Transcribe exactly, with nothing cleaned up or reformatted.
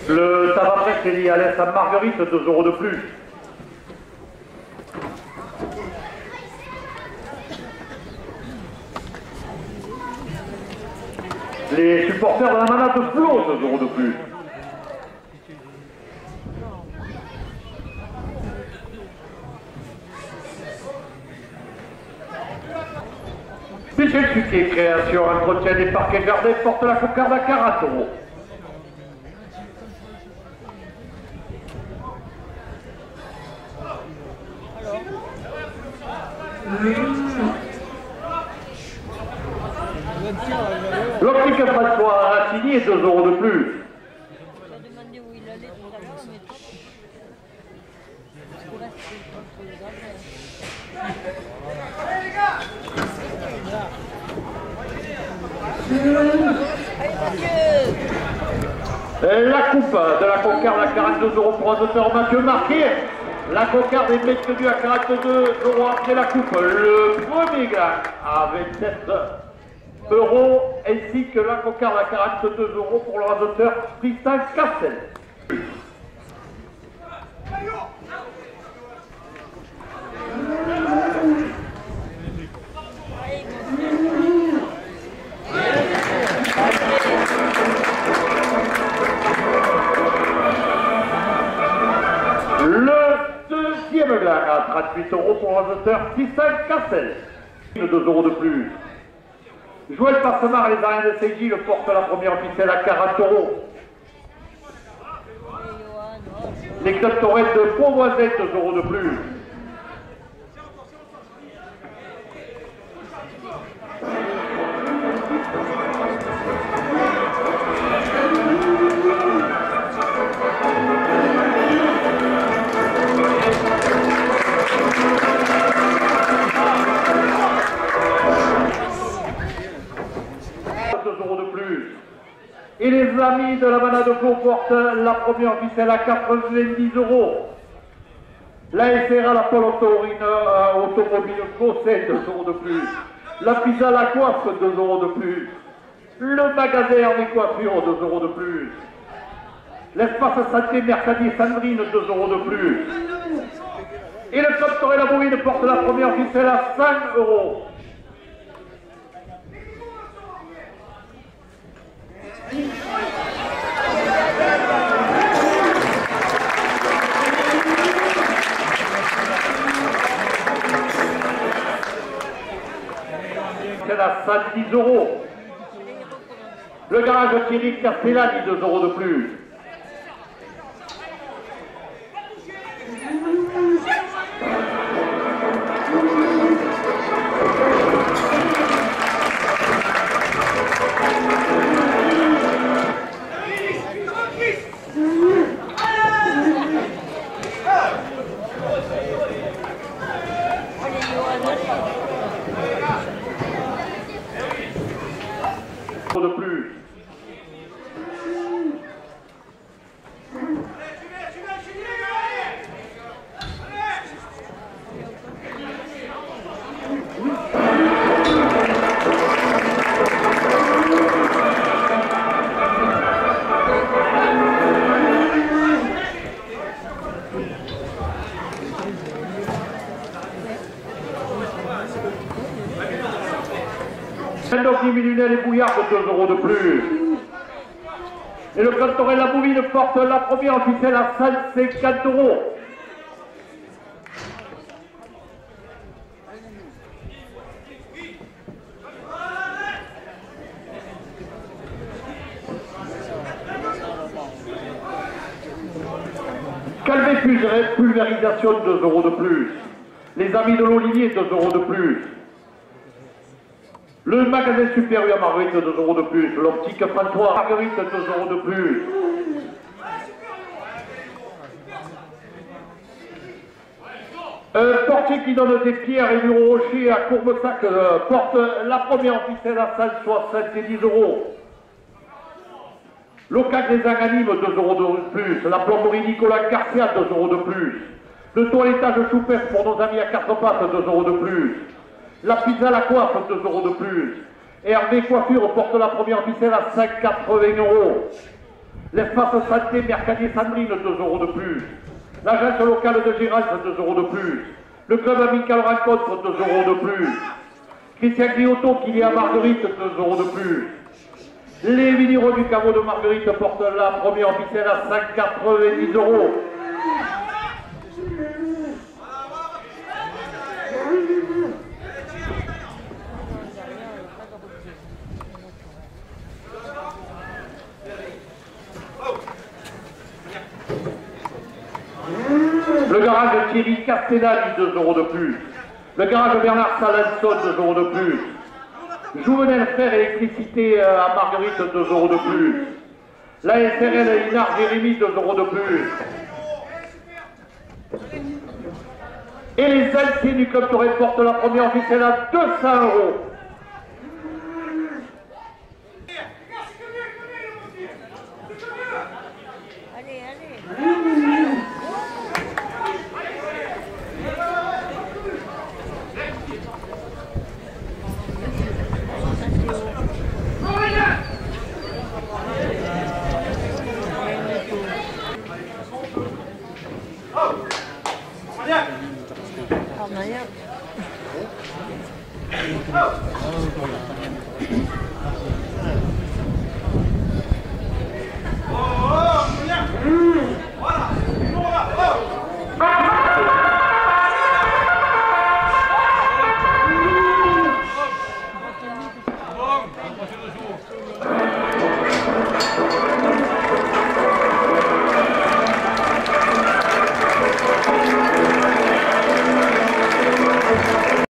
Le tabac presse est lié à l'Est à Marguerite, deux euros de plus. Les supporters de la manade de Flo, deux euros de plus. Michel Suquet, création, entretien des parquets gardés, porte la cocarde à quarante euros. L'optique François Racini est deux euros de plus. La coupe de la cocarde à quarante-deux euros pour un auteur Mathieu Marquet. La cocarde est maintenue à quarante-deux euros après la coupe. Le premier gars à vingt-sept euros ainsi que la cocarde à quarante-deux euros pour le rasoteur Tristan Castel. Le deuxième gland à trente-huit euros pour le rasoteur Tristan Castel. deux euros de plus. Joël Passemar et les Ariens de Seiji le portent la première ficelle à quarante euros. Les clubs Torres de Pau-Voisin, deux euros de plus. Et les amis de la manade de Pau portent la première ficelle à quatre-vingt-dix euros. La S R A, la Polo Taurine euh, Automobile Gosset, deux euros de plus. La pizza La Coiffe, deux euros de plus. Le magasin Hervé Coiffure, deux euros de plus. L'espace santé Mercadier Sandrine, deux euros de plus. Et le club Torre la Bovine porte la première ficelle à cinq euros. C'est à cent dix euros. Le garage Thierry Castellani, deux euros de plus. De plus. Saint-Doc diminué les bouillards de deux euros de plus. Et le cantorel La Bouvine porte la première ficelle à cent cinquante euros. Calvé pulvérisation, deux euros de plus. Les amis de l'Olivier, deux euros de plus. Le magasin supérieur Marguerite, deux euros de plus. L'optique François Marguerite, deux euros de plus. Un portier qui donne des pierres et du rocher à Courbesac euh, porte la première ficelle à cent soixante-dix euros. Local des Anganimes, deux euros de plus. La plomberie Nicolas Garcia, deux euros de plus. Le toilettage Choupef pour nos amis à quatre pattes, deux euros de plus. La pizza La Coiffe, deux euros de plus. Hervé Coiffure porte la première ficelle à cinq quatre-vingts euros. L'espace santé Mercadier-Sandrine, deux euros de plus. L'agence locale de Gérald, deux euros de plus. Le club amical rencontre, deux euros de plus. Christian Guillotto qui est à Marguerite, deux euros de plus. Les vignerons du caveau de Marguerite portent la première officielle à cent quatre-vingt-dix euros. Le garage Thierry Castellani, deux euros de plus. Le garage Bernard Salenson, deux euros de plus. Jouvenel Frères Électricité à Marguerite, deux euros de plus. La S R L Inard Jérémy, deux euros de plus. Et les Altiers du Club Touré portent la première officielle à deux cents euros. Allez, allez. Oh,